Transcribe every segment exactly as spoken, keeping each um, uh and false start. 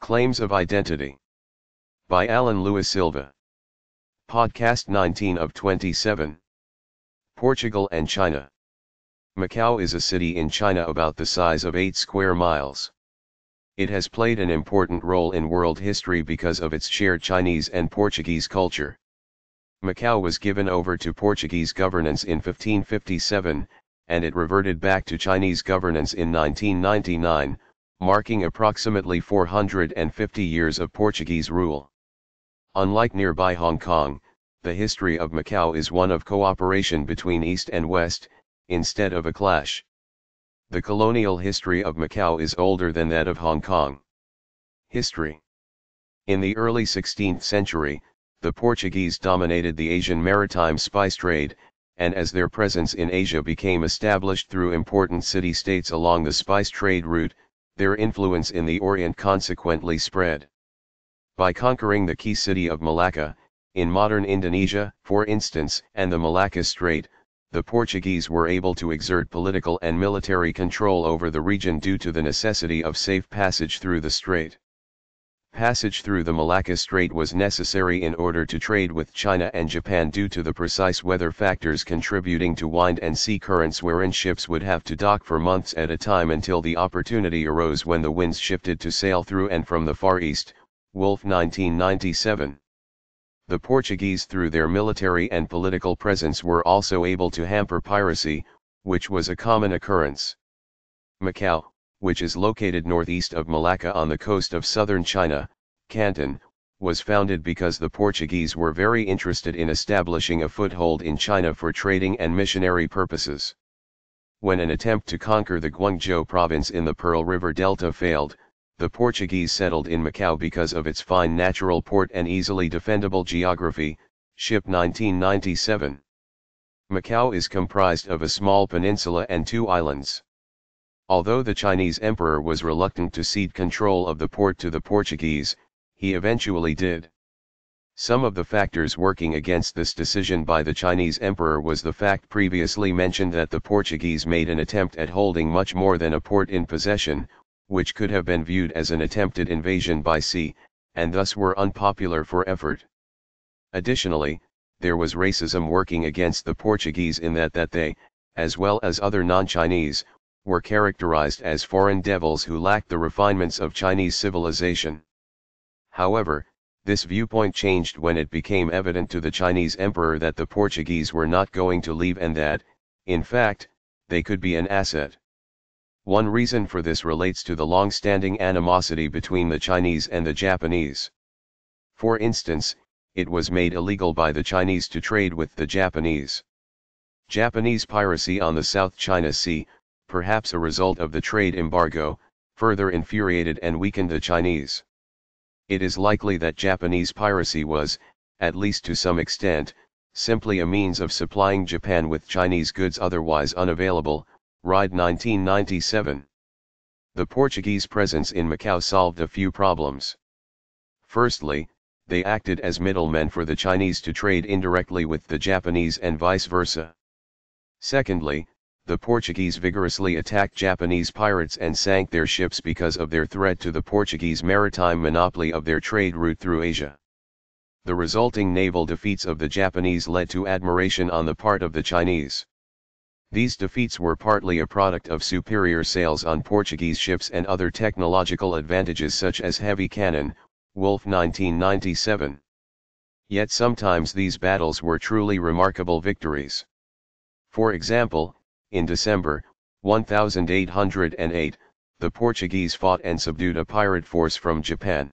Claims of Identity. By Alan Lewis Silva. Podcast nineteen of twenty-seven. Portugal and China. Macau is a city in China about the size of eight square miles. It has played an important role in world history because of its shared Chinese and Portuguese culture. Macau was given over to Portuguese governance in fifteen fifty-seven, and it reverted back to Chinese governance in nineteen ninety-nine, marking approximately four hundred fifty years of Portuguese rule. Unlike nearby Hong Kong, the history of Macau is one of cooperation between East and West, instead of a clash. The colonial history of Macau is older than that of Hong Kong. History. In the early sixteenth century, the Portuguese dominated the Asian maritime spice trade, and as their presence in Asia became established through important city-states along the spice trade route, their influence in the Orient consequently spread. By conquering the key city of Malacca, in modern Indonesia, for instance, and the Malacca Strait, the Portuguese were able to exert political and military control over the region due to the necessity of safe passage through the strait. Passage through the Malacca Strait was necessary in order to trade with China and Japan due to the precise weather factors contributing to wind and sea currents wherein ships would have to dock for months at a time until the opportunity arose when the winds shifted to sail through and from the Far East. Wolf nineteen ninety-seven. The Portuguese through their military and political presence were also able to hamper piracy, which was a common occurrence. Macau, which is located northeast of Malacca on the coast of southern China, Canton, was founded because the Portuguese were very interested in establishing a foothold in China for trading and missionary purposes. When an attempt to conquer the Guangzhou province in the Pearl River Delta failed, the Portuguese settled in Macau because of its fine natural port and easily defendable geography. Ship nineteen ninety-seven. Macau is comprised of a small peninsula and two islands. Although the Chinese emperor was reluctant to cede control of the port to the Portuguese, he eventually did. Some of the factors working against this decision by the Chinese emperor was the fact previously mentioned that the Portuguese made an attempt at holding much more than a port in possession, which could have been viewed as an attempted invasion by sea, and thus were unpopular for effort. Additionally, there was racism working against the Portuguese in that that they, as well as other non-Chinese, were characterized as foreign devils who lacked the refinements of Chinese civilization. However, this viewpoint changed when it became evident to the Chinese emperor that the Portuguese were not going to leave and that, in fact, they could be an asset. One reason for this relates to the long-standing animosity between the Chinese and the Japanese. For instance, it was made illegal by the Chinese to trade with the Japanese. Japanese piracy on the South China Sea, perhaps a result of the trade embargo, further infuriated and weakened the Chinese. It is likely that Japanese piracy was, at least to some extent, simply a means of supplying Japan with Chinese goods otherwise unavailable. Ride nineteen ninety-seven. The Portuguese presence in Macau solved a few problems. Firstly, they acted as middlemen for the Chinese to trade indirectly with the Japanese and vice versa. Secondly, the Portuguese vigorously attacked Japanese pirates and sank their ships because of their threat to the Portuguese maritime monopoly of their trade route through Asia. The resulting naval defeats of the Japanese led to admiration on the part of the Chinese. These defeats were partly a product of superior sails on Portuguese ships and other technological advantages such as heavy cannon. Wolf nineteen ninety-seven. Yet sometimes these battles were truly remarkable victories. For example, in December eighteen oh eight, the Portuguese fought and subdued a pirate force from Japan.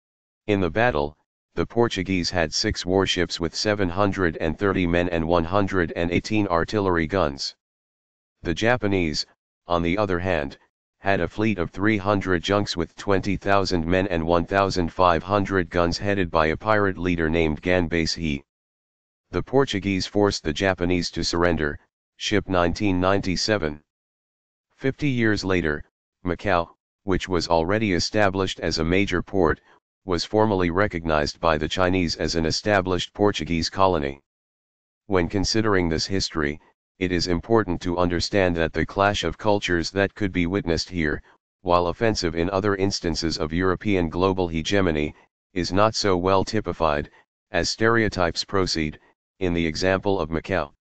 In the battle, the Portuguese had six warships with seven hundred thirty men and one hundred eighteen artillery guns. The Japanese, on the other hand, had a fleet of three hundred junks with twenty thousand men and one thousand five hundred guns headed by a pirate leader named Ganbase. The Portuguese forced the Japanese to surrender. Ship nineteen ninety-seven. Fifty years later, Macau, which was already established as a major port, was formally recognized by the Chinese as an established Portuguese colony. When considering this history, it is important to understand that the clash of cultures that could be witnessed here, while offensive in other instances of European global hegemony, is not so well typified, as stereotypes proceed, in the example of Macau.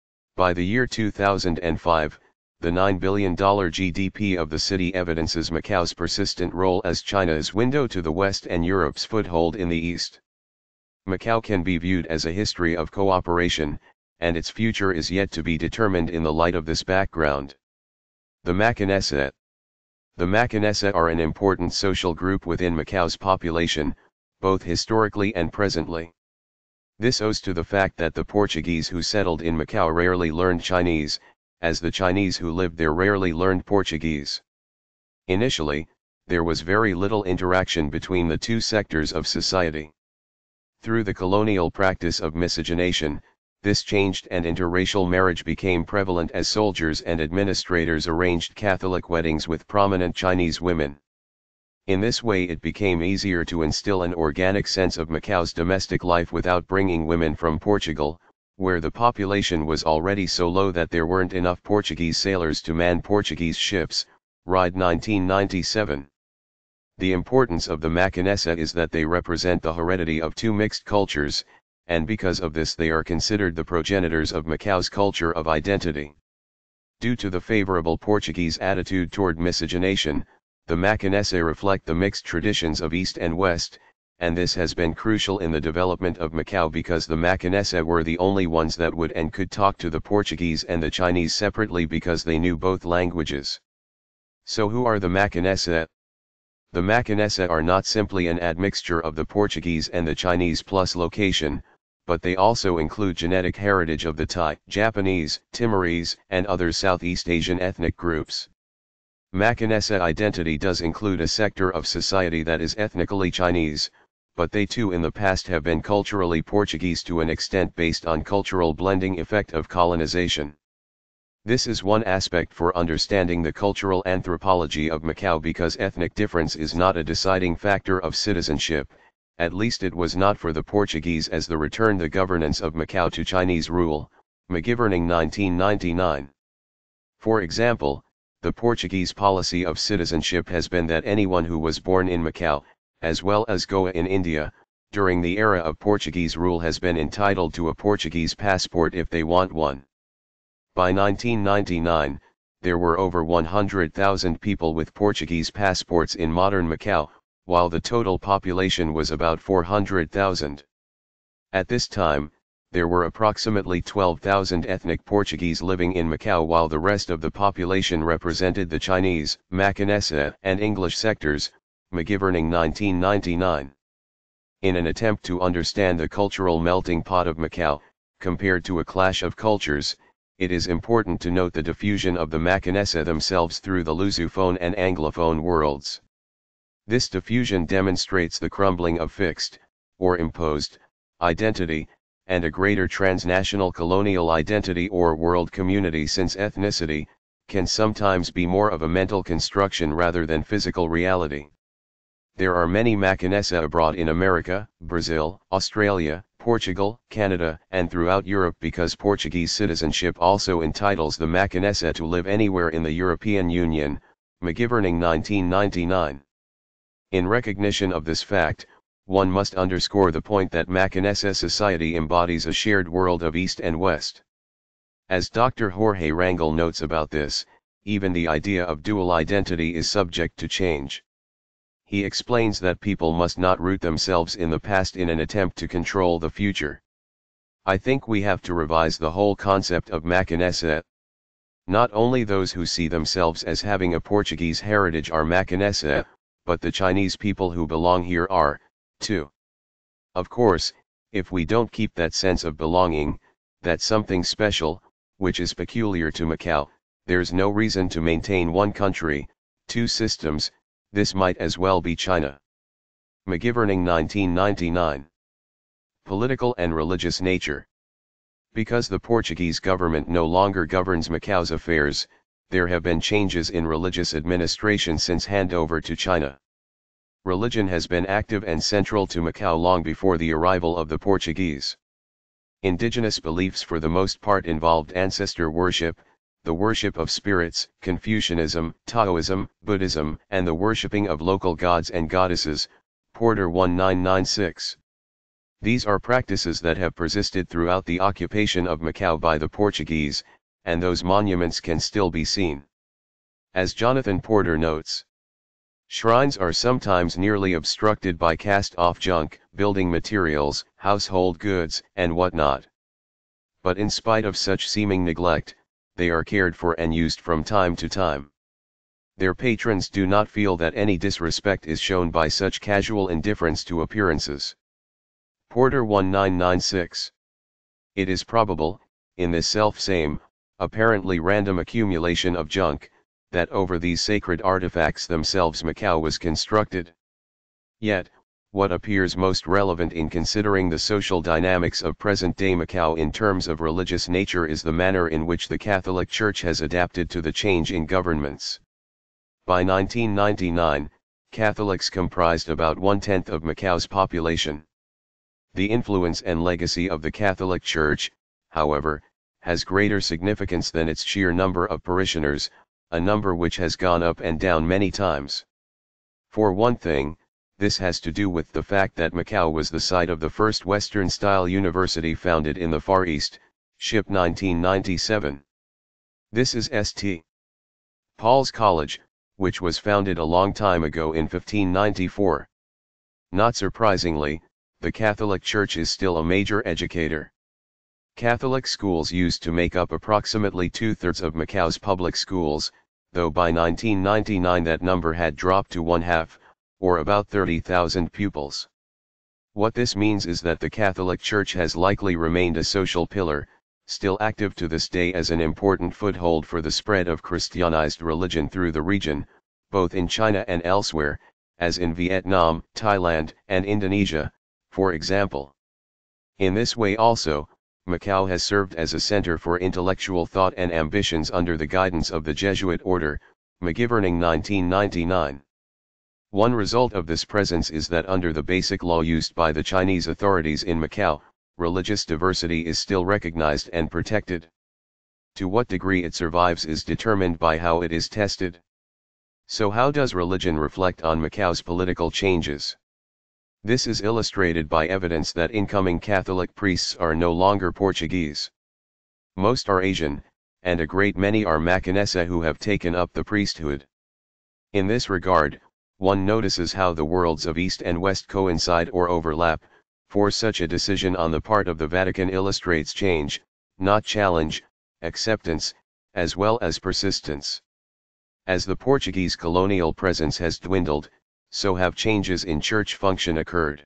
By the year two thousand five, the nine billion dollar G D P of the city evidences Macau's persistent role as China's window to the West and Europe's foothold in the East. Macau can be viewed as a history of cooperation, and its future is yet to be determined in the light of this background. The Macanese. The Macanese are an important social group within Macau's population, both historically and presently. This owes to the fact that the Portuguese who settled in Macau rarely learned Chinese, as the Chinese who lived there rarely learned Portuguese. Initially, there was very little interaction between the two sectors of society. Through the colonial practice of miscegenation, this changed and interracial marriage became prevalent as soldiers and administrators arranged Catholic weddings with prominent Chinese women. In this way it became easier to instill an organic sense of Macau's domestic life without bringing women from Portugal, where the population was already so low that there weren't enough Portuguese sailors to man Portuguese ships, Ride nineteen ninety-seven. The importance of the Macanese is that they represent the heredity of two mixed cultures, and because of this they are considered the progenitors of Macau's culture of identity. Due to the favorable Portuguese attitude toward miscegenation, the Macanese reflect the mixed traditions of East and West, and this has been crucial in the development of Macau because the Macanese were the only ones that would and could talk to the Portuguese and the Chinese separately because they knew both languages. So who are the Macanese? The Macanese are not simply an admixture of the Portuguese and the Chinese plus location, but they also include genetic heritage of the Thai, Japanese, Timorese, and other Southeast Asian ethnic groups. Macanese identity does include a sector of society that is ethnically Chinese, but they too in the past have been culturally Portuguese to an extent based on cultural blending effect of colonization. This is one aspect for understanding the cultural anthropology of Macau because ethnic difference is not a deciding factor of citizenship, at least it was not for the Portuguese as the return the governance of Macau to Chinese rule, McGiverning nineteen ninety-nine. For example, the Portuguese policy of citizenship has been that anyone who was born in Macau, as well as Goa in India, during the era of Portuguese rule has been entitled to a Portuguese passport if they want one. By nineteen ninety-nine, there were over one hundred thousand people with Portuguese passports in modern Macau, while the total population was about four hundred thousand. At this time, there were approximately twelve thousand ethnic Portuguese living in Macau while the rest of the population represented the Chinese, Macanese, and English sectors, McGiverning nineteen ninety-nine. In an attempt to understand the cultural melting pot of Macau, compared to a clash of cultures, it is important to note the diffusion of the Macanese themselves through the Lusophone and Anglophone worlds. This diffusion demonstrates the crumbling of fixed, or imposed, identity, and a greater transnational colonial identity or world community since ethnicity, can sometimes be more of a mental construction rather than physical reality. There are many Macanese abroad in America, Brazil, Australia, Portugal, Canada, and throughout Europe because Portuguese citizenship also entitles the Macanese to live anywhere in the European Union, McGiverning nineteen ninety-nine. In recognition of this fact, one must underscore the point that Macanese society embodies a shared world of East and West. As Doctor Jorge Rangel notes about this, even the idea of dual identity is subject to change. He explains that people must not root themselves in the past in an attempt to control the future. I think we have to revise the whole concept of Macanese. Not only those who see themselves as having a Portuguese heritage are Macanese, but the Chinese people who belong here are, too. Of course, if we don't keep that sense of belonging, that something special, which is peculiar to Macau, there's no reason to maintain one country, two systems. This might as well be China. McGiverning nineteen ninety-nine. Political and religious nature. Because the Portuguese government no longer governs Macau's affairs, there have been changes in religious administration since handover to China. Religion has been active and central to Macau long before the arrival of the Portuguese. Indigenous beliefs for the most part involved ancestor worship, the worship of spirits, Confucianism, Taoism, Buddhism, and the worshipping of local gods and goddesses, Porter nineteen ninety-six. These are practices that have persisted throughout the occupation of Macau by the Portuguese, and those monuments can still be seen. As Jonathan Porter notes, shrines are sometimes nearly obstructed by cast-off junk, building materials, household goods, and whatnot. But in spite of such seeming neglect, they are cared for and used from time to time. Their patrons do not feel that any disrespect is shown by such casual indifference to appearances. Porter nineteen ninety-six. It is probable, in this self-same, apparently random accumulation of junk, that over these sacred artifacts themselves Macau was constructed. Yet, what appears most relevant in considering the social dynamics of present-day Macau in terms of religious nature is the manner in which the Catholic Church has adapted to the change in governments. By nineteen ninety-nine, Catholics comprised about one-tenth of Macau's population. The influence and legacy of the Catholic Church, however, has greater significance than its sheer number of parishioners, a number which has gone up and down many times. For one thing, this has to do with the fact that Macau was the site of the first Western-style university founded in the Far East, Ship nineteen ninety-seven. This is Saint Paul's College, which was founded a long time ago in fifteen ninety-four. Not surprisingly, the Catholic Church is still a major educator. Catholic schools used to make up approximately two-thirds of Macau's public schools, though by nineteen ninety-nine that number had dropped to one-half, or about thirty thousand pupils. What this means is that the Catholic Church has likely remained a social pillar, still active to this day as an important foothold for the spread of Christianized religion through the region, both in China and elsewhere, as in Vietnam, Thailand, and Indonesia, for example. In this way also, Macau has served as a center for intellectual thought and ambitions under the guidance of the Jesuit order, McGiverning nineteen ninety-nine. One result of this presence is that under the basic law used by the Chinese authorities in Macau, religious diversity is still recognized and protected. To what degree it survives is determined by how it is tested. So how does religion reflect on Macau's political changes? This is illustrated by evidence that incoming Catholic priests are no longer Portuguese. Most are Asian, and a great many are Macanese who have taken up the priesthood. In this regard, one notices how the worlds of East and West coincide or overlap, for such a decision on the part of the Vatican illustrates change, not challenge, acceptance, as well as persistence. As the Portuguese colonial presence has dwindled, so have changes in church function occurred.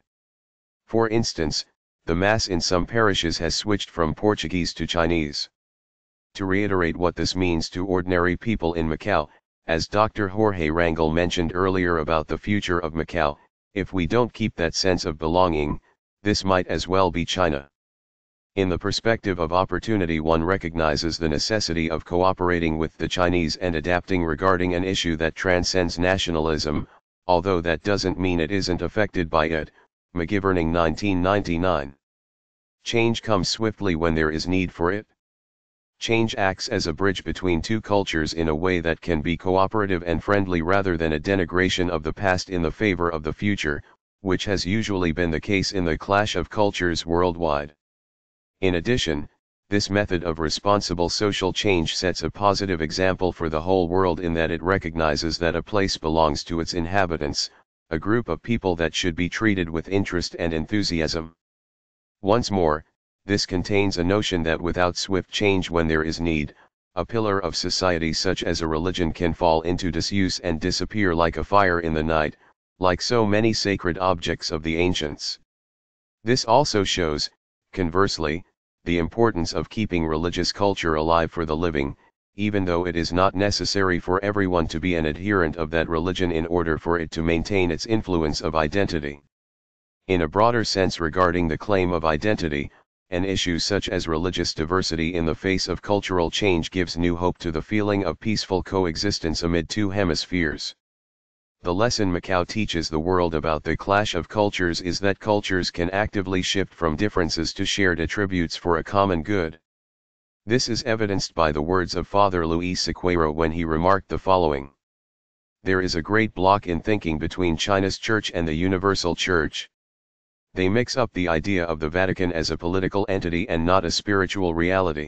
For instance, the Mass in some parishes has switched from Portuguese to Chinese. To reiterate what this means to ordinary people in Macau, as Doctor Jorge Rangel mentioned earlier about the future of Macau, if we don't keep that sense of belonging, this might as well be China. In the perspective of opportunity, one recognizes the necessity of cooperating with the Chinese and adapting regarding an issue that transcends nationalism, although that doesn't mean it isn't affected by it, McGiverning nineteen ninety-nine. Change comes swiftly when there is need for it. Change acts as a bridge between two cultures in a way that can be cooperative and friendly rather than a denigration of the past in the favor of the future, which has usually been the case in the clash of cultures worldwide. In addition, this method of responsible social change sets a positive example for the whole world in that it recognizes that a place belongs to its inhabitants, a group of people that should be treated with interest and enthusiasm. Once more, this contains a notion that without swift change when there is need, a pillar of society such as a religion can fall into disuse and disappear like a fire in the night, like so many sacred objects of the ancients. This also shows, conversely, the importance of keeping religious culture alive for the living, even though it is not necessary for everyone to be an adherent of that religion in order for it to maintain its influence of identity. In a broader sense regarding the claim of identity, an issue such as religious diversity in the face of cultural change gives new hope to the feeling of peaceful coexistence amid two hemispheres. The lesson Macau teaches the world about the clash of cultures is that cultures can actively shift from differences to shared attributes for a common good. This is evidenced by the words of Father Luis Sequeira when he remarked the following: "There is a great block in thinking between China's church and the Universal Church. They mix up the idea of the Vatican as a political entity and not a spiritual reality.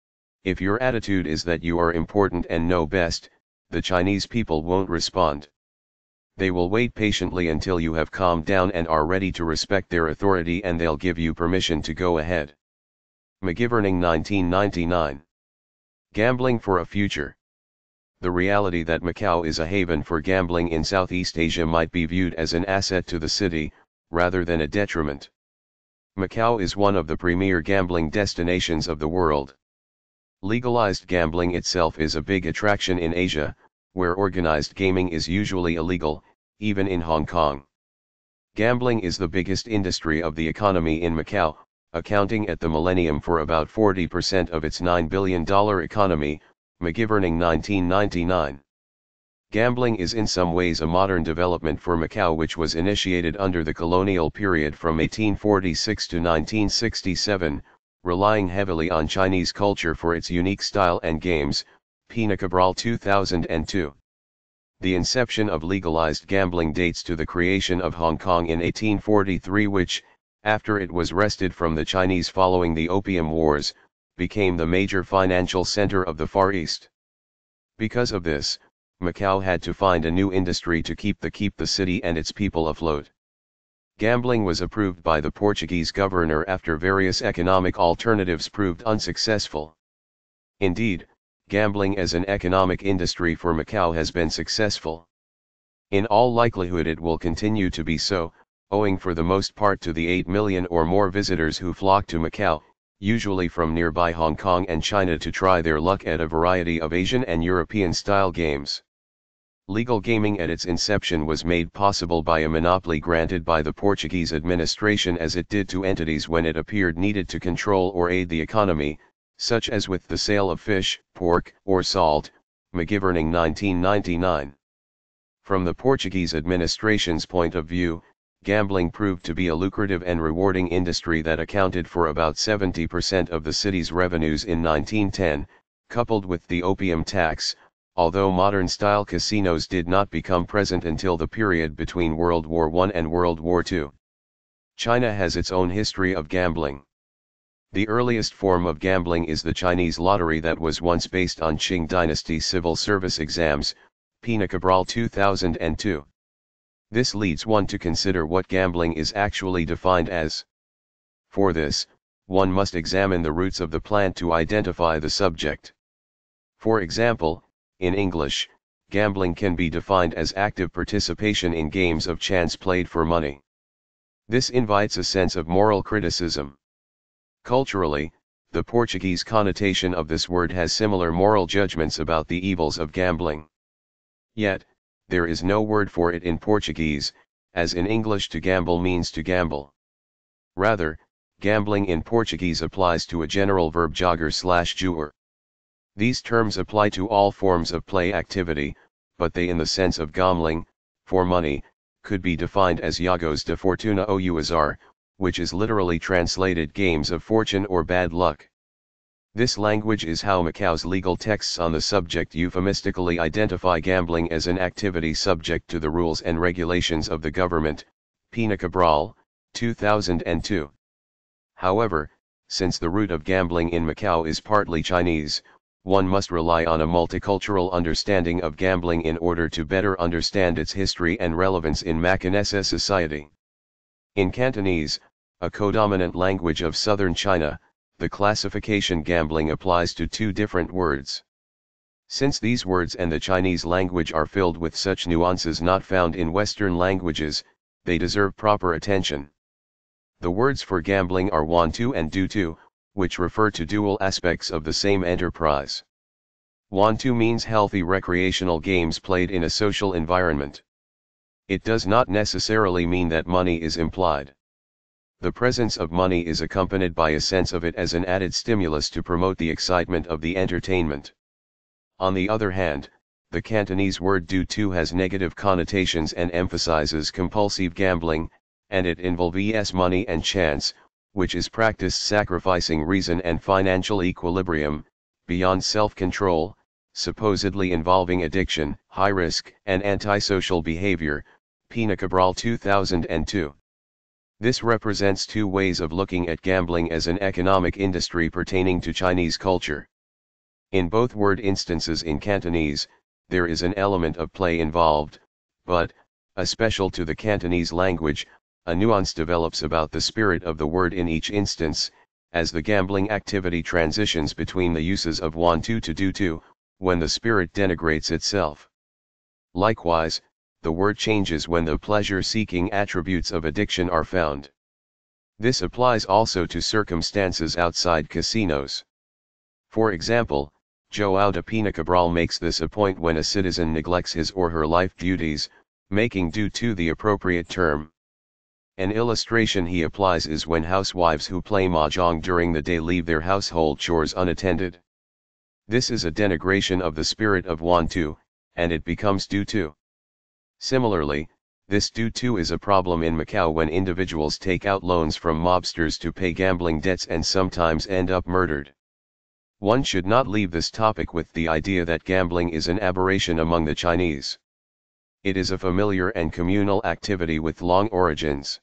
If your attitude is that you are important and know best, the Chinese people won't respond. They will wait patiently until you have calmed down and are ready to respect their authority, and they'll give you permission to go ahead." McGiverning nineteen ninety-nine. Gambling for a future. The reality that Macau is a haven for gambling in Southeast Asia might be viewed as an asset to the city, rather than a detriment. Macau is one of the premier gambling destinations of the world. Legalized gambling itself is a big attraction in Asia, where organized gaming is usually illegal, even in Hong Kong. Gambling is the biggest industry of the economy in Macau, accounting at the millennium for about forty percent of its nine billion dollar economy, McGiverning nineteen ninety-nine. Gambling is in some ways a modern development for Macau, which was initiated under the colonial period from eighteen forty-six to nineteen sixty-seven, relying heavily on Chinese culture for its unique style and games, Pina Cabral two thousand two. The inception of legalized gambling dates to the creation of Hong Kong in eighteen forty-three, which, after it was wrested from the Chinese following the Opium Wars, became the major financial center of the Far East. Because of this, Macau had to find a new industry to keep the keep the city and its people afloat. Gambling was approved by the Portuguese governor after various economic alternatives proved unsuccessful. Indeed, gambling as an economic industry for Macau has been successful. In all likelihood it will continue to be so, owing for the most part to the eight million or more visitors who flock to Macau, usually from nearby Hong Kong and China, to try their luck at a variety of Asian and European-style games. Legal gaming at its inception was made possible by a monopoly granted by the Portuguese administration, as it did to entities when it appeared needed to control or aid the economy, such as with the sale of fish, pork, or salt, McGiverning nineteen ninety-nine. From the Portuguese administration's point of view, gambling proved to be a lucrative and rewarding industry that accounted for about seventy percent of the city's revenues in nineteen ten, coupled with the opium tax, although modern-style casinos did not become present until the period between World War One and World War Two. China has its own history of gambling. The earliest form of gambling is the Chinese lottery that was once based on Qing dynasty civil service exams, Pina Cabral two thousand two. This leads one to consider what gambling is actually defined as. For this, one must examine the roots of the plant to identify the subject. For example, in English, gambling can be defined as active participation in games of chance played for money. This invites a sense of moral criticism. Culturally, the Portuguese connotation of this word has similar moral judgments about the evils of gambling. Yet, there is no word for it in Portuguese, as in English to gamble means to gamble. Rather, gambling in Portuguese applies to a general verb jogar slash jouer. These terms apply to all forms of play activity, but they in the sense of gambling, for money, could be defined as jogos de fortuna ou azar, which is literally translated games of fortune or bad luck. This language is how Macau's legal texts on the subject euphemistically identify gambling as an activity subject to the rules and regulations of the government, Pina Cabral, two thousand two. However, since the root of gambling in Macau is partly Chinese, one must rely on a multicultural understanding of gambling in order to better understand its history and relevance in Macanese society. In Cantonese, a codominant language of southern China, the classification gambling applies to two different words. Since these words and the Chinese language are filled with such nuances not found in Western languages, they deserve proper attention. The words for gambling are wan tu and du tu, which refer to dual aspects of the same enterprise. Wan tu means healthy recreational games played in a social environment. It does not necessarily mean that money is implied. The presence of money is accompanied by a sense of it as an added stimulus to promote the excitement of the entertainment. On the other hand, the Cantonese word du tu has negative connotations and emphasizes compulsive gambling, and it involves money and chance, which is practiced sacrificing reason and financial equilibrium, beyond self-control, supposedly involving addiction, high risk, and antisocial behavior, Pina Cabral two thousand two. This represents two ways of looking at gambling as an economic industry pertaining to Chinese culture. In both word instances in Cantonese, there is an element of play involved, but, especially to the Cantonese language, a nuance develops about the spirit of the word in each instance, as the gambling activity transitions between the uses of want to to do to, when the spirit denigrates itself. Likewise, the word changes when the pleasure-seeking attributes of addiction are found. This applies also to circumstances outside casinos. For example, João de Pina Cabral makes this a point when a citizen neglects his or her life duties, making due to the appropriate term. An illustration he applies is when housewives who play mahjong during the day leave their household chores unattended. This is a denigration of the spirit of want to, and it becomes due to. Similarly, this due to is a problem in Macau when individuals take out loans from mobsters to pay gambling debts and sometimes end up murdered. One should not leave this topic with the idea that gambling is an aberration among the Chinese. It is a familiar and communal activity with long origins.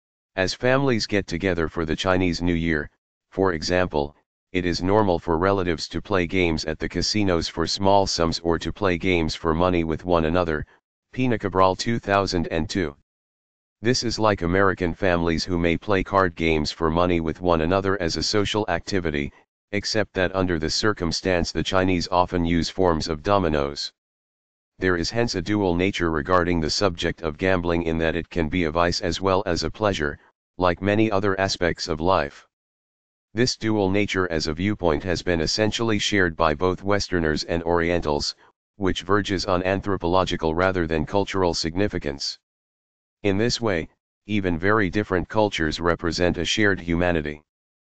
As families get together for the Chinese New Year, for example, it is normal for relatives to play games at the casinos for small sums or to play games for money with one another, Pina Cabral two thousand two. This is like American families who may play card games for money with one another as a social activity, except that under this circumstance the Chinese often use forms of dominoes. There is hence a dual nature regarding the subject of gambling in that it can be a vice as well as a pleasure, like many other aspects of life. This dual nature as a viewpoint has been essentially shared by both Westerners and Orientals, which verges on anthropological rather than cultural significance. In this way, even very different cultures represent a shared humanity.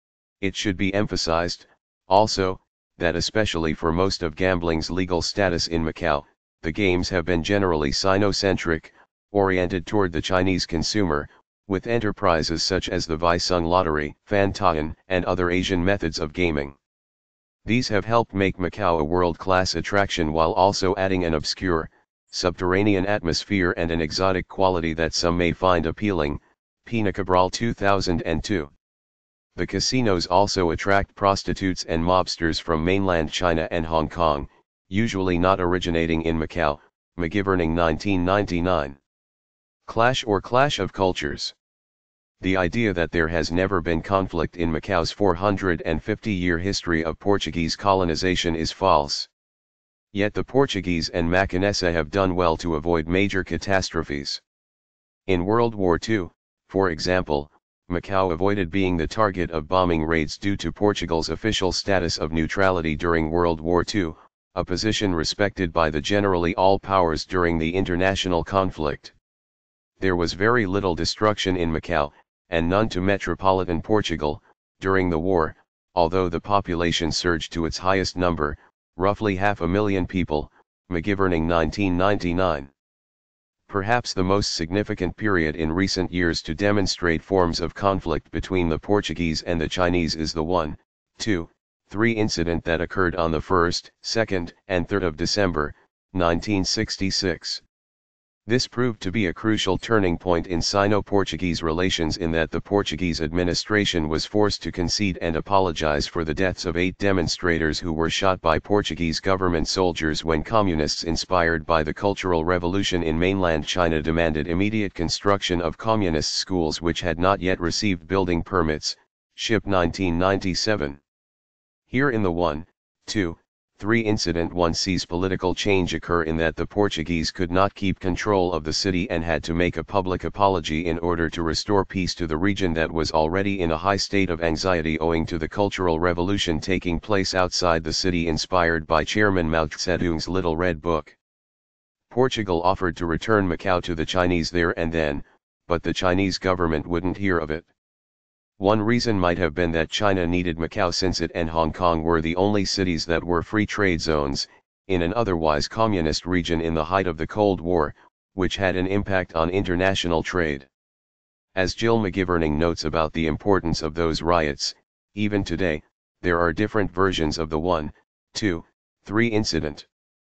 It should be emphasized, also, that especially for most of gambling's legal status in Macau, the games have been generally Sinocentric, oriented toward the Chinese consumer, with enterprises such as the Vaisung lottery, Fantayan, and other Asian methods of gaming. These have helped make Macau a world-class attraction while also adding an obscure, subterranean atmosphere and an exotic quality that some may find appealing, Pina Cabral two thousand two. The casinos also attract prostitutes and mobsters from mainland China and Hong Kong, usually not originating in Macau, McGiverning nineteen ninety-nine. Clash or clash of cultures. The idea that there has never been conflict in Macau's four hundred fifty year history of Portuguese colonization is false. Yet the Portuguese and Macanese have done well to avoid major catastrophes. In World War Two, for example, Macau avoided being the target of bombing raids due to Portugal's official status of neutrality during World War Two, a position respected by the generally all powers during the international conflict. There was very little destruction in Macau, and none to metropolitan Portugal, during the war, although the population surged to its highest number, roughly half a million people, McGiverning nineteen ninety-nine. Perhaps the most significant period in recent years to demonstrate forms of conflict between the Portuguese and the Chinese is the one, two, three incident that occurred on the first, second, and third of December, nineteen sixty-six. This proved to be a crucial turning point in Sino-Portuguese relations in that the Portuguese administration was forced to concede and apologize for the deaths of eight demonstrators who were shot by Portuguese government soldiers when communists inspired by the Cultural Revolution in mainland China demanded immediate construction of communist schools which had not yet received building permits, Ship nineteen ninety-seven. Here in the one, two, three incident one sees political change occur in that the Portuguese could not keep control of the city and had to make a public apology in order to restore peace to the region that was already in a high state of anxiety owing to the Cultural Revolution taking place outside the city inspired by Chairman Mao Zedong's Little Red Book. Portugal offered to return Macau to the Chinese there and then, but the Chinese government wouldn't hear of it. One reason might have been that China needed Macau since it and Hong Kong were the only cities that were free trade zones, in an otherwise communist region in the height of the Cold War, which had an impact on international trade. As Jill McGiverning notes about the importance of those riots, even today, there are different versions of the one, two, three incident.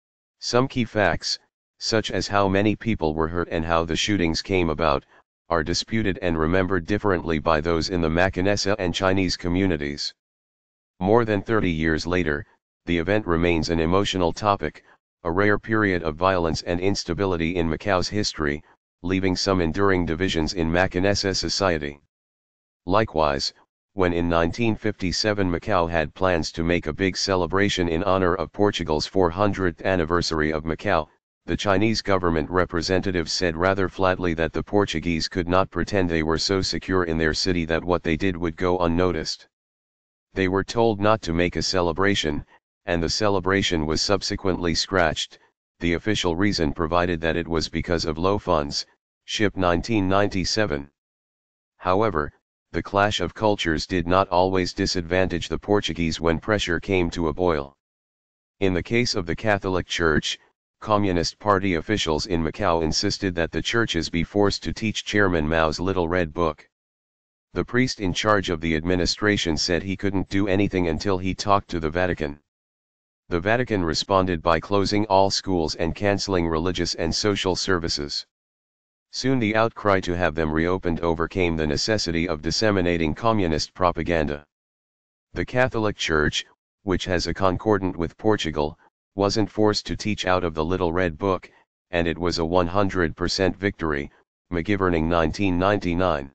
Some key facts, such as how many people were hurt and how the shootings came about, are disputed and remembered differently by those in the Macanesa and Chinese communities. More than thirty years later, the event remains an emotional topic, a rare period of violence and instability in Macau's history, leaving some enduring divisions in Macanesa society. Likewise, when in nineteen fifty-seven Macau had plans to make a big celebration in honor of Portugal's four hundredth anniversary of Macau, the Chinese government representatives said rather flatly that the Portuguese could not pretend they were so secure in their city that what they did would go unnoticed. They were told not to make a celebration, and the celebration was subsequently scratched, the official reason provided that it was because of low funds, ship nineteen ninety-seven. However, the clash of cultures did not always disadvantage the Portuguese when pressure came to a boil. In the case of the Catholic Church, Communist Party officials in Macau insisted that the churches be forced to teach Chairman Mao's Little Red Book. The priest in charge of the administration said he couldn't do anything until he talked to the Vatican. The Vatican responded by closing all schools and cancelling religious and social services. Soon the outcry to have them reopened overcame the necessity of disseminating communist propaganda. The Catholic Church, which has a concordant with Portugal, wasn't forced to teach out of the Little Red Book, and it was a one hundred percent victory, McGiverning nineteen ninety-nine.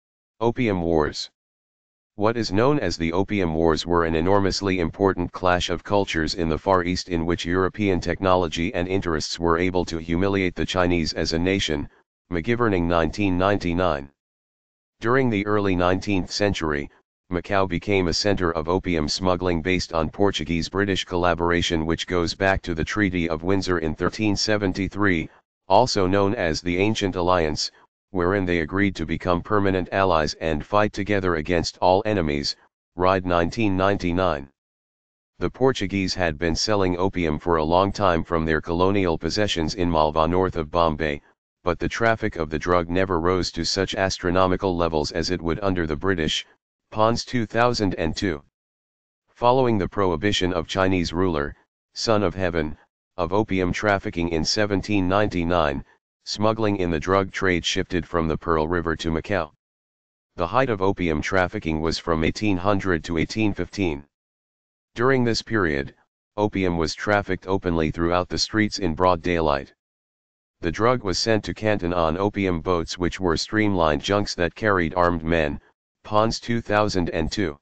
Opium Wars. What is known as the Opium Wars were an enormously important clash of cultures in the Far East in which European technology and interests were able to humiliate the Chinese as a nation, McGiverning nineteen ninety-nine. During the early nineteenth century, Macau became a center of opium smuggling based on Portuguese-British collaboration which goes back to the Treaty of Windsor in thirteen seventy-three, also known as the Ancient Alliance, wherein they agreed to become permanent allies and fight together against all enemies, Ride nineteen ninety-nine. The Portuguese had been selling opium for a long time from their colonial possessions in Malva north of Bombay, but the traffic of the drug never rose to such astronomical levels as it would under the British, Pons two thousand two. Following the prohibition of Chinese ruler, Son of Heaven, of opium trafficking in seventeen ninety-nine, smuggling in the drug trade shifted from the Pearl River to Macau. The height of opium trafficking was from eighteen hundred to eighteen fifteen. During this period, opium was trafficked openly throughout the streets in broad daylight. The drug was sent to Canton on opium boats which were streamlined junks that carried armed men, Pons two thousand two.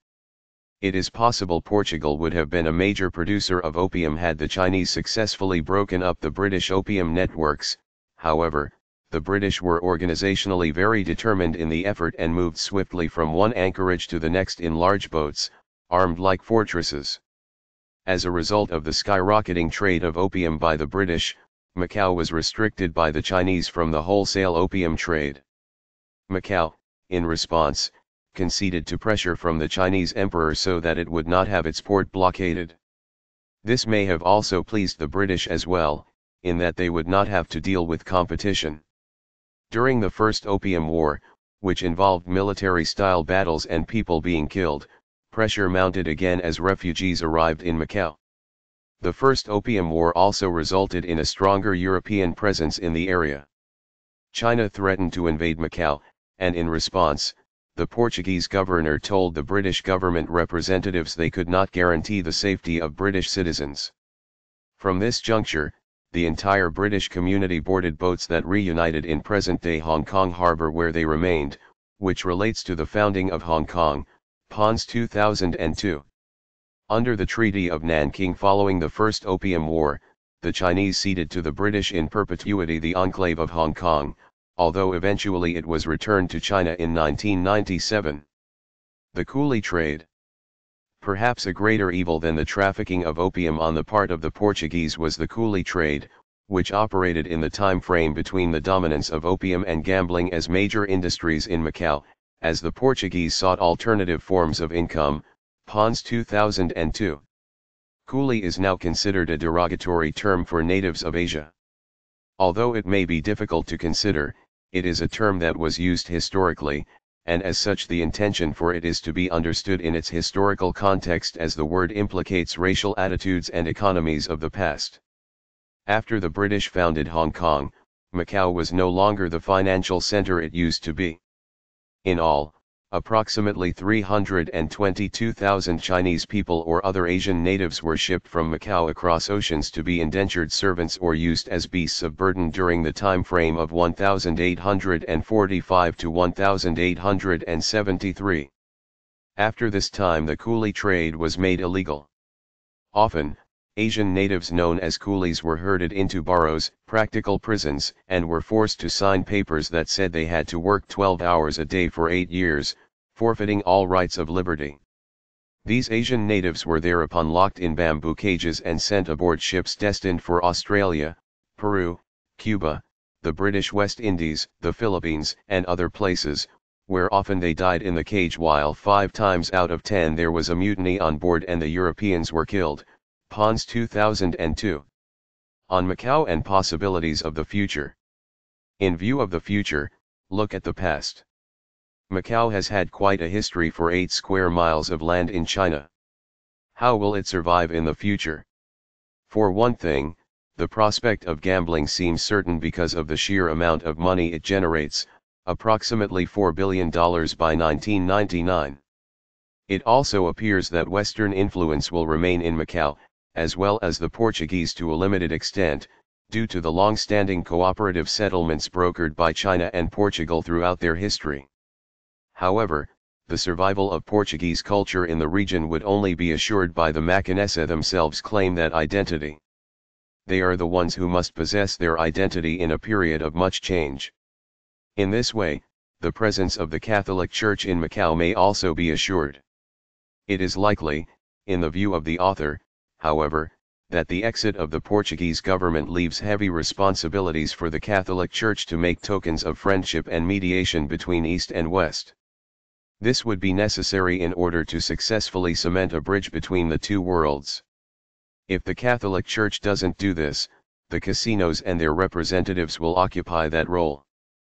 It is possible Portugal would have been a major producer of opium had the Chinese successfully broken up the British opium networks. However, the British were organizationally very determined in the effort and moved swiftly from one anchorage to the next in large boats, armed like fortresses. As a result of the skyrocketing trade of opium by the British, Macau was restricted by the Chinese from the wholesale opium trade. Macau, in response, conceded to pressure from the Chinese emperor so that it would not have its port blockaded. This may have also pleased the British as well, in that they would not have to deal with competition. During the First Opium War, which involved military-style battles and people being killed, pressure mounted again as refugees arrived in Macau. The First Opium War also resulted in a stronger European presence in the area. China threatened to invade Macau, and in response, the Portuguese governor told the British government representatives they could not guarantee the safety of British citizens. From this juncture, the entire British community boarded boats that reunited in present-day Hong Kong harbor where they remained, which relates to the founding of Hong Kong, Pons two thousand two. Under the Treaty of Nanking following the First Opium War, the Chinese ceded to the British in perpetuity the enclave of Hong Kong, although eventually it was returned to China in nineteen ninety-seven. The coolie trade. Perhaps a greater evil than the trafficking of opium on the part of the Portuguese was the coolie trade, which operated in the time frame between the dominance of opium and gambling as major industries in Macau, as the Portuguese sought alternative forms of income, Pons two thousand two. Coolie is now considered a derogatory term for natives of Asia. Although it may be difficult to consider, It is a term that was used historically, and as such the intention for it is to be understood in its historical context, as the word implicates racial attitudes and economies of the past. After the British founded Hong Kong, Macau was no longer the financial center it used to be. In all, approximately three hundred twenty-two thousand Chinese people or other Asian natives were shipped from Macau across oceans to be indentured servants or used as beasts of burden during the time frame of eighteen forty-five to eighteen seventy-three. After this time the coolie trade was made illegal. Often, Asian natives known as coolies were herded into barrows, practical prisons, and were forced to sign papers that said they had to work twelve hours a day for eight years, forfeiting all rights of liberty. These Asian natives were thereupon locked in bamboo cages and sent aboard ships destined for Australia, Peru, Cuba, the British West Indies, the Philippines, and other places, where often they died in the cage, while five times out of ten there was a mutiny on board and the Europeans were killed. Pons two thousand two. On Macau and possibilities of the future. In view of the future, look at the past. Macau has had quite a history for eight square miles of land in China. How will it survive in the future? For one thing, the prospect of gambling seems certain because of the sheer amount of money it generates, approximately four billion dollars by nineteen ninety-nine. It also appears that Western influence will remain in Macau, as well as the Portuguese to a limited extent, due to the long-standing cooperative settlements brokered by China and Portugal throughout their history. However, the survival of Portuguese culture in the region would only be assured by the Macanese themselves claim that identity. They are the ones who must possess their identity in a period of much change. In this way, the presence of the Catholic Church in Macau may also be assured. It is likely, in the view of the author, however, that the exit of the Portuguese government leaves heavy responsibilities for the Catholic Church to make tokens of friendship and mediation between East and West. This would be necessary in order to successfully cement a bridge between the two worlds. If the Catholic Church doesn't do this, the casinos and their representatives will occupy that role.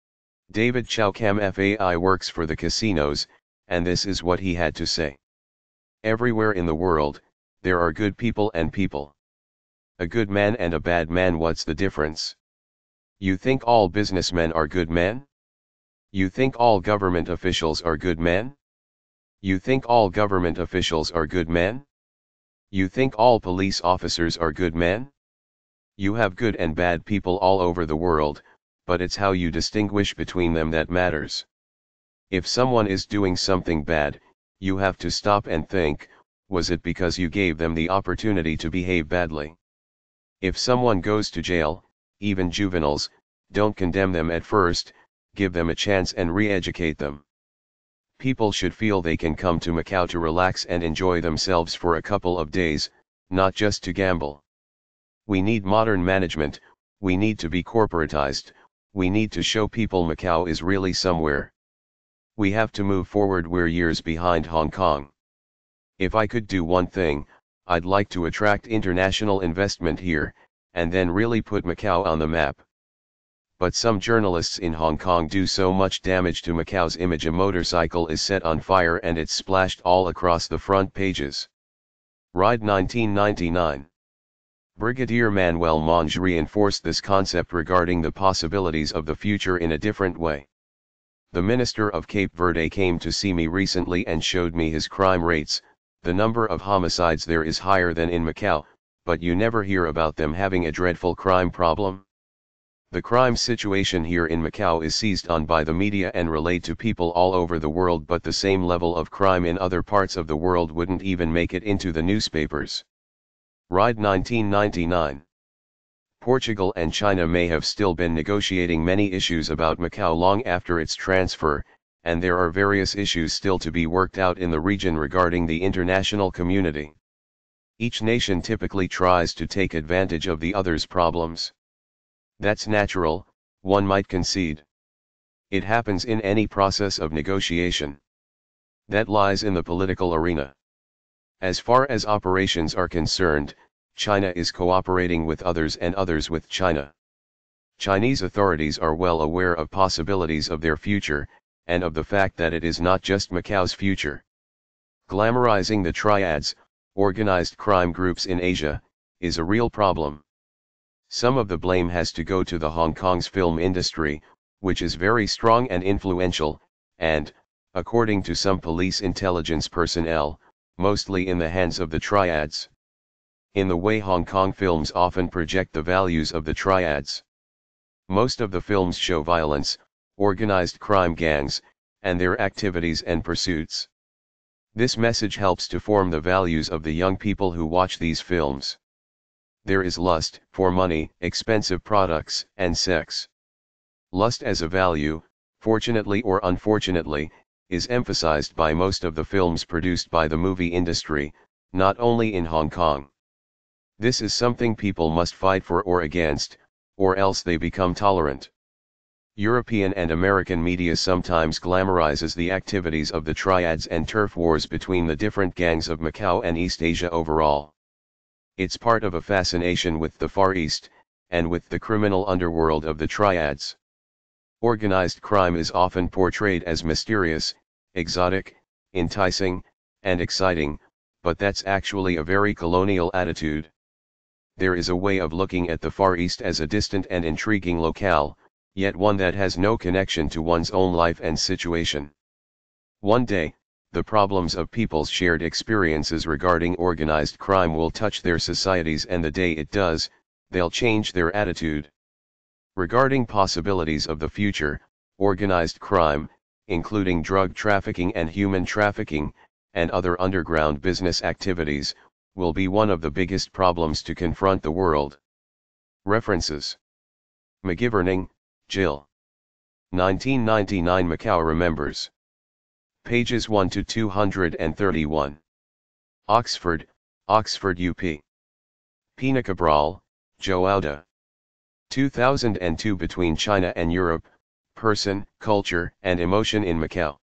David Chowcam F A I works for the casinos, and this is what he had to say. Everywhere in the world, there are good people and people. A good man and a bad man, what's the difference? You think all businessmen are good men? You think all government officials are good men? You think all government officials are good men? You think all police officers are good men? You have good and bad people all over the world, but it's how you distinguish between them that matters. If someone is doing something bad, you have to stop and think, was it because you gave them the opportunity to behave badly? If someone goes to jail, even juveniles, don't condemn them at first, give them a chance and re-educate them. People should feel they can come to Macau to relax and enjoy themselves for a couple of days, not just to gamble. We need modern management, we need to be corporatized, we need to show people Macau is really somewhere. We have to move forward, we're years behind Hong Kong. If I could do one thing, I'd like to attract international investment here, and then really put Macau on the map. But some journalists in Hong Kong do so much damage to Macau's image. A motorcycle is set on fire and it's splashed all across the front pages. Ride nineteen ninety-nine. Brigadier Manuel Monge reinforced this concept regarding the possibilities of the future in a different way. The minister of Cape Verde came to see me recently and showed me his crime rates. The number of homicides there is higher than in Macau, but you never hear about them having a dreadful crime problem. The crime situation here in Macau is seized on by the media and relayed to people all over the world, but the same level of crime in other parts of the world wouldn't even make it into the newspapers. Ride nineteen ninety-nine. Portugal and China may have still been negotiating many issues about Macau long after its transfer, and there are various issues still to be worked out in the region regarding the international community. Each nation typically tries to take advantage of the other's problems. That's natural, one might concede. It happens in any process of negotiation. That lies in the political arena. As far as operations are concerned, China is cooperating with others and others with China. Chinese authorities are well aware of possibilities of their future, and of the fact that it is not just Macau's future. Glamorizing the triads, organized crime groups in Asia, is a real problem. Some of the blame has to go to the Hong Kong's film industry, which is very strong and influential, and, according to some police intelligence personnel, mostly in the hands of the triads. In the way Hong Kong films often project the values of the triads. Most of the films show violence, organized crime gangs, and their activities and pursuits. This message helps to form the values of the young people who watch these films. There is lust for money, expensive products, and sex. Lust as a value, fortunately or unfortunately, is emphasized by most of the films produced by the movie industry, not only in Hong Kong. This is something people must fight for or against, or else they become tolerant. European and American media sometimes glamorizes the activities of the triads and turf wars between the different gangs of Macau and East Asia overall. It's part of a fascination with the Far East, and with the criminal underworld of the triads. Organized crime is often portrayed as mysterious, exotic, enticing, and exciting, but that's actually a very colonial attitude. There is a way of looking at the Far East as a distant and intriguing locale, yet one that has no connection to one's own life and situation. One day, the problems of people's shared experiences regarding organized crime will touch their societies, and the day it does, they'll change their attitude. Regarding possibilities of the future, organized crime, including drug trafficking and human trafficking, and other underground business activities, will be one of the biggest problems to confront the world. References: McGiverning, Jill. nineteen ninety-nine Macau Remembers. Pages one to two hundred thirty-one. Oxford, Oxford U P. Pina Cabral, Joauda. two thousand two Between China and Europe, Person, Culture, and Emotion in Macau.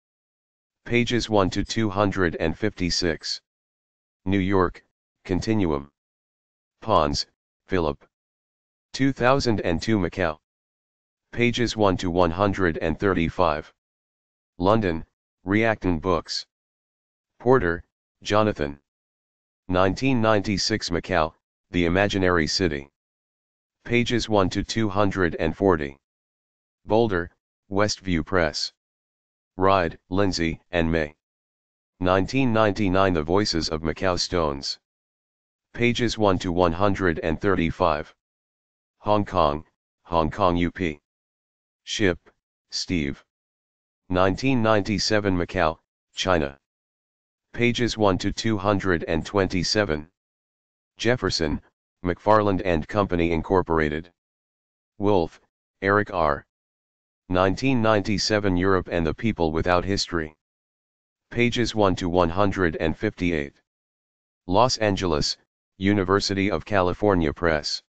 Pages one to two hundred fifty-six. New York, Continuum. Pons, Philip. two thousand two Macau. Pages one to one hundred thirty-five. London, Reacton Books. Porter, Jonathan. nineteen ninety-six Macau, The Imaginary City. Pages one to two hundred forty. Boulder, Westview Press. Ride, Lindsay, and May. nineteen ninety-nine The Voices of Macau Stones. Pages one to one hundred thirty-five. Hong Kong, Hong Kong U P. Ship, Steve. nineteen ninety-seven Macau, China. Pages one to two hundred twenty-seven. Jefferson, McFarland and Company Incorporated. Wolf, Eric R. nineteen ninety-seven Europe and the People Without History. Pages one to one hundred fifty-eight. Los Angeles, University of California Press.